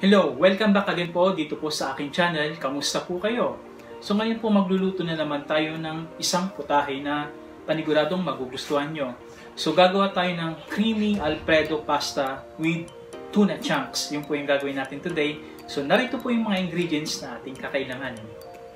Hello! Welcome back again po dito po sa aking channel. Kamusta po kayo? So ngayon po magluluto na naman tayo ng isang putahe na paniguradong magugustuhan nyo. So gagawa tayo ng Creamy Alfredo Pasta with Tuna Chunks. Yun po yung gagawin natin today. So narito po yung mga ingredients na ating kakailanganin.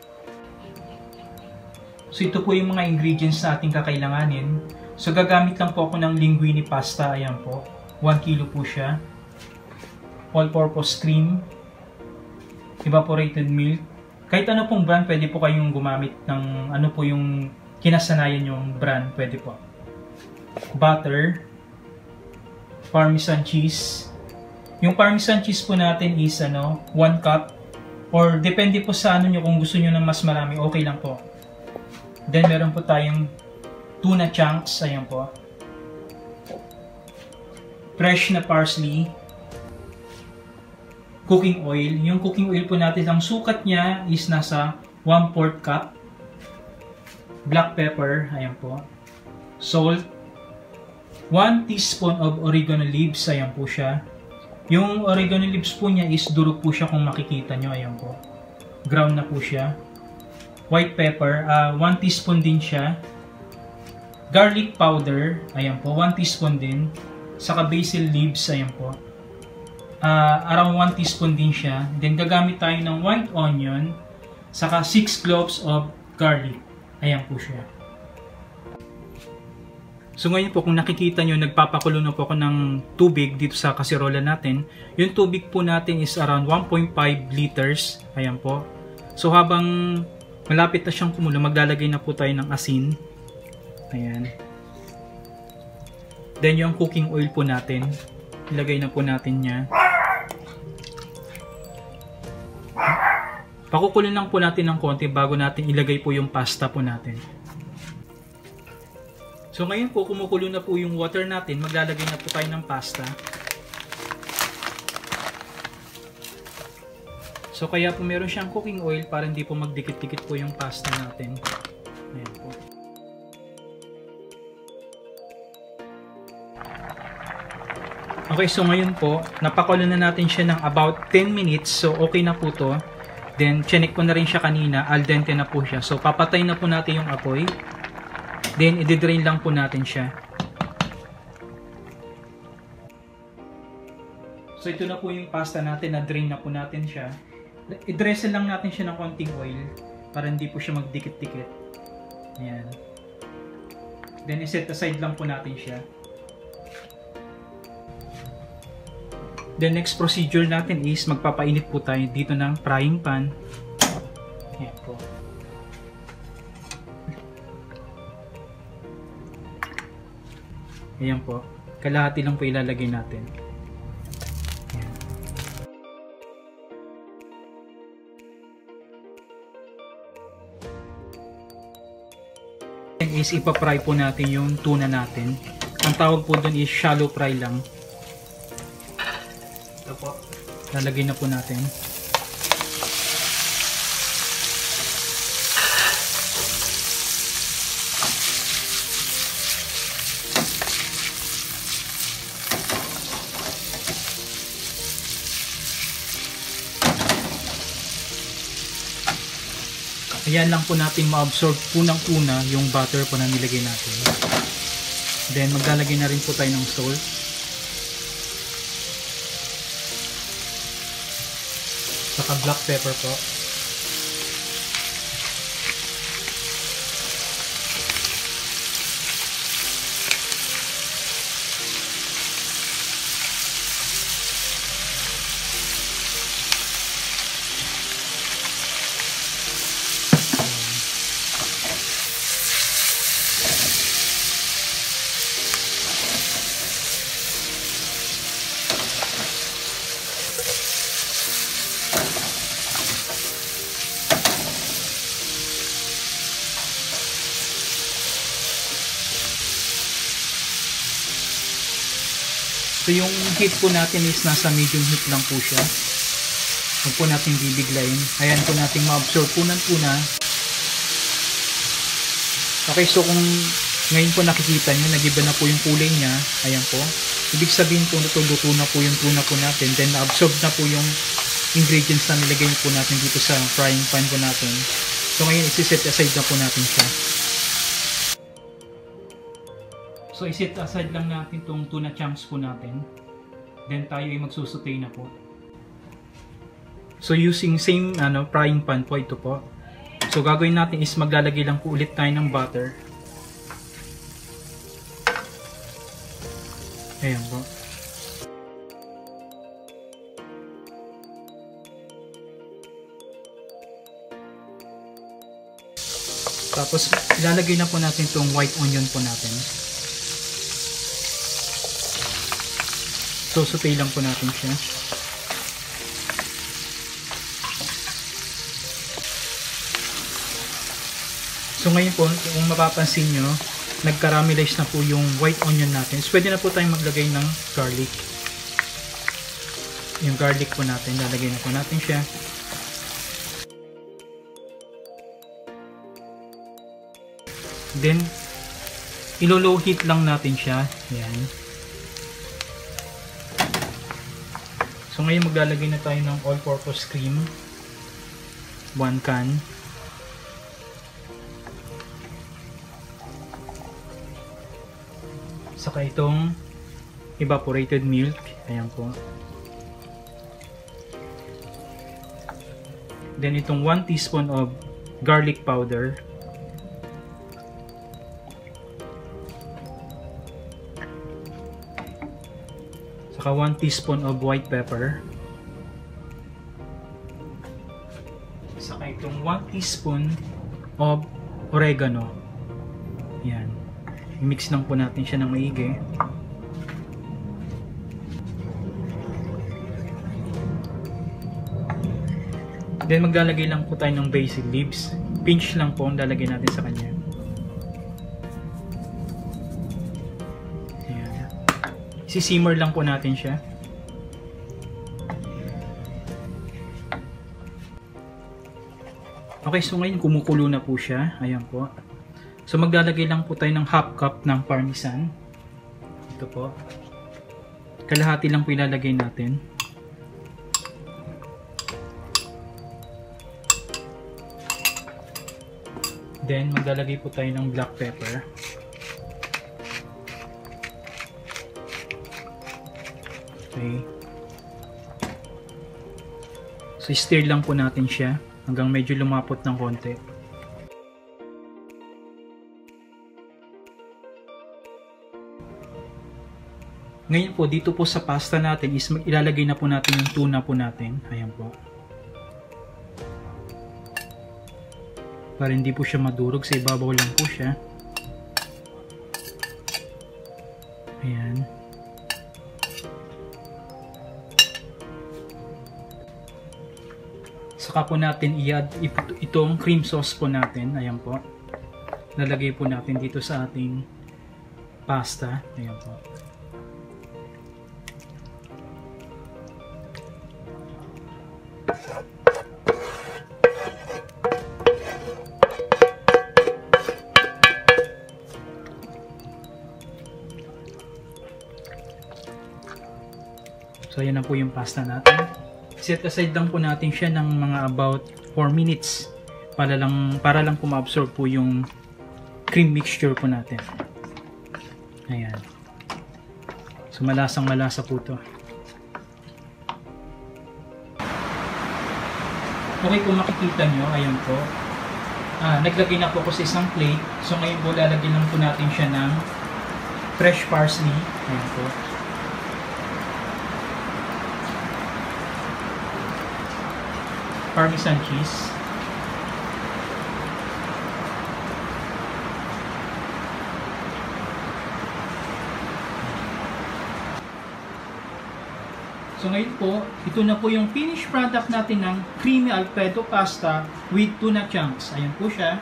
So ito po yung mga ingredients na ating kakailanganin. So gagamit lang po ako ng linguine pasta. Ayan po. 1 kilo po siya. All-purpose cream, evaporated milk. Kahit ano pong brand, pwede po kayong gumamit ng ano po yung kinasanayan yung brand, pwede po. Butter, parmesan cheese. Yung parmesan cheese po natin is 1 cup or depende po sa ano nyo, kung gusto nyo ng mas marami, okay lang po. Then meron po tayong tuna chunks, ayan po. Fresh na parsley. Cooking oil. Yung cooking oil po natin, ang sukat niya is nasa 1/4 cup. Black pepper, ayan po. Salt. 1 teaspoon of oregano leaves, ayan po siya. Yung oregano leaves po niya is durog po siya kung makikita nyo, ayan po. Ground na po siya. White pepper, 1 teaspoon din siya. Garlic powder, ayan po, 1 teaspoon din. Saka basil leaves, ayan po. Around 1 teaspoon din siya. Then gagamit tayo ng white onion, saka 6 cloves of garlic. Ayan po siya. So ngayon po, kung nakikita nyo, nagpapakulo na po ako ng tubig dito sa kasirola natin. Yung tubig po natin is around 1.5 liters. Ayan po. So habang malapit na siyang kumulo, maglalagay na po tayo ng asin. Ayan. Then yung cooking oil po natin, ilagay na po natin niya. Pakukulin lang po natin ng konti bago natin ilagay po yung pasta po natin. So ngayon po, kumukulo na po yung water natin, maglalagay na po tayo ng pasta. So kaya po meron siyang cooking oil para hindi po magdikit-dikit po yung pasta natin. Ayan po. Okay, so ngayon po, napakulo na natin siya ng about 10 minutes. So okay na po to. Then, chinek ko na rin siya kanina. Al dente na po siya. So, papatay na po natin yung apoy. Then, i-drain lang po natin siya. So, ito na po yung pasta natin. Na-drain na po natin siya. I-dressel lang natin siya ng konting oil para hindi po siya magdikit-dikit. Ayan. Then, i-set aside lang po natin siya. The next procedure natin is magpapainit po tayo dito ng frying pan. Ayan po. Ayan po. Kalahati lang po ilalagay natin. Ayan. Is ipapry po natin yung tuna natin. Ang tawag po doon is shallow fry lang. Ito po. Lalagay na po natin. Ayan lang po natin ma-absorb punang-una yung butter po na nilagay natin. Then maglalagay na rin po tayo ng salt. Saka black pepper po. So yung heat po natin is nasa medium heat lang po siya. Huwag po natin bibiglayin. Ayan po natin ma-absorb punang-una. Okay, so kung ngayon po nakikita nyo, nag-iba na po yung kulay niya. Ayan po. Ibig sabihin po, luto na po yung tuna po natin. Then na-absorb na po yung ingredients na nilagay po natin dito sa frying pan po natin. So ngayon, isi-set aside na po natin siya. So iset aside lang natin itong tuna chunks po natin. Then tayo ay magsusutay na po. So using same frying pan po ito po. So gagawin natin is maglalagay lang po ulit tayo ng butter. Ayan po. Tapos ilalagay na po natin itong white onion po natin. So saute lang po natin siya. So ngayon po, kung mapapansin nyo, nag-caramelize na po yung white onion natin. So pwede na po tayong maglagay ng garlic. Yung garlic po natin, lalagay na po natin siya. Then, ilo-low heat lang natin siya. Ayan. So ngayon maglalagay na tayo ng all-purpose cream. 1 can. Saka itong evaporated milk. Ayan po. Then itong 1 teaspoon of garlic powder. Saka 1 teaspoon of white pepper. Saka itong 1 teaspoon of oregano. Yan. I-mix lang po natin siya ng maigi. Then maglalagay lang po tayo ng basil leaves. Pinch lang po ang lalagay natin sa kanya. Sisimmer lang po natin siya. Okay, so ngayon kumukulo na po siya. Ayan po. So maglalagay lang po tayo ng half cup ng parmesan. Ito po. Kalahati lang po ilalagay natin. Then maglalagay po tayo ng black pepper. Okay. So stir lang po natin siya hanggang medyo lumapot ng konti. Ngayon po dito po sa pasta natin is ilalagay na po natin yung tuna po natin. Ayan po. Para hindi po siya madurog, sa ibabaw lang po siya. Ayan. Saka po natin i-add itong cream sauce po natin. Ayan po. Lalagay po natin dito sa ating pasta. Ayan po. So ayan na po yung pasta natin. Set aside lang po natin siya ng mga about 4 minutes para lang po ma-absorb po yung cream mixture po natin. Ayan. So malasang malasa po to. Okay, kung makikita nyo, ayan po. Naglagay na po ako sa isang plate. So ngayon po lalagyan lang po natin siya ng fresh parsley. Ayan po. Parmesan cheese. So ngayon po, ito na po yung finished product natin ng Creamy Alfredo Pasta with Tuna Chunks. Ayan po siya.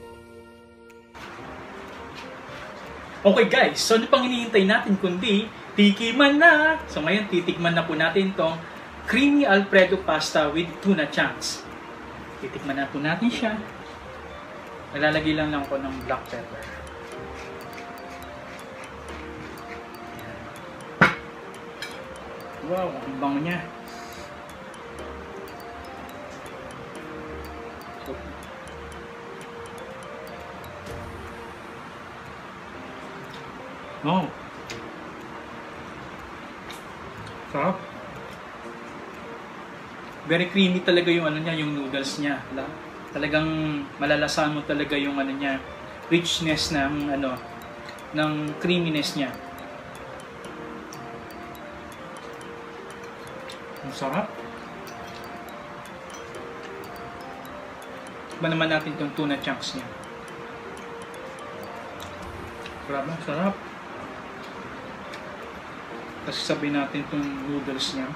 Okay guys, so ano pang hinihintay natin kundi tikiman na! So ngayon, titikman na po natin tong Creamy Alfredo Pasta with Tuna Chunks. Titikman na po natin siya. Nalalagay lang ko ng black pepper. Wow, ang bango niya. Oh. Sarap. Very creamy talaga yung ano niya, yung noodles niya. Talagang malalasahan mo talaga yung ano niya, richness ng ano, ng creaminess niya. Ang sarap. Ba naman natin itong tuna chunks niya. Grabe, sarap. Tapos sabihin natin itong noodles niya.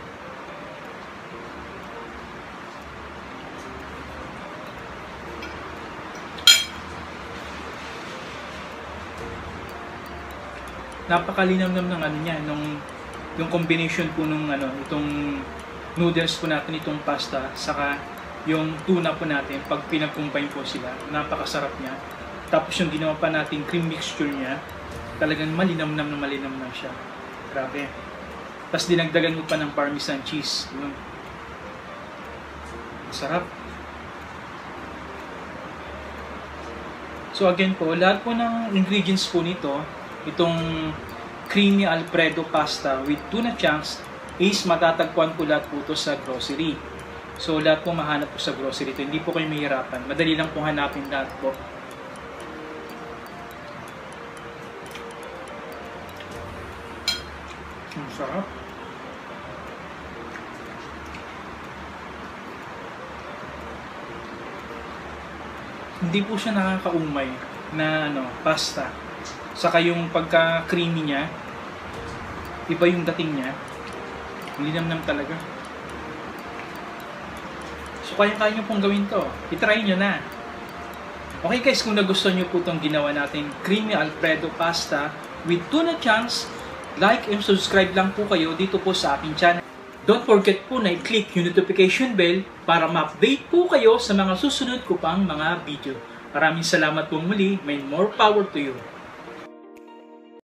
Napakalinamnam ng ano niya, yung combination po nung ano, itong noodles po natin, itong pasta, saka yung tuna po natin, pag pinag-combine po sila, napakasarap niya. Tapos yung ginawa pa natin cream mixture niya, talagang malinamnam siya. Grabe. Tapos dinagdagan mo pa ng parmesan cheese. Yun. Sarap. So again po, lahat po ng ingredients po nito, itong Creamy Alfredo Pasta with Tuna Chunks is matatagpuan po lahat po ito sa grocery. So lahat po mahanap po sa grocery ito. Hindi po kayo mahirapan. Madali lang po hanapin lahat po. Ang sarap. Hindi po siya nakakaumay na ano, pasta. Saka yung pagka-creamy niya, iba yung dating niya. Linamnam talaga. So kaya-kaya nyo pong gawin to. I-try nyo na. Okay guys, kung nagustuhan nyo po itong ginawa natin Creamy Alfredo Pasta with Tuna Chunks, like and subscribe lang po kayo dito po sa aking channel. Don't forget po na i-click yung notification bell para ma-update po kayo sa mga susunod ko pang mga video. Maraming salamat po muli. May more power to you.